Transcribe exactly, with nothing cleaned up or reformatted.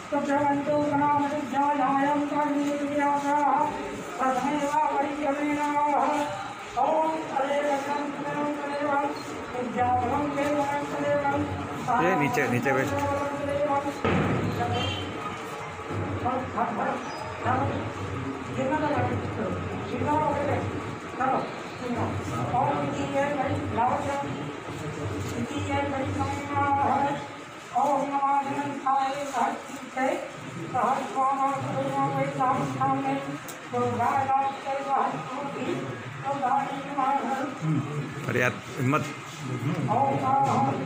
सुप्रवंतो गणामृत्यायां कर्णीयाः प्रथमेवा परिक्रमेणाः ओम अरेवं तदेवं विद्यावं देवं तदेवं। ये नीचे नीचे बेस्ट अरे यार हिम्मत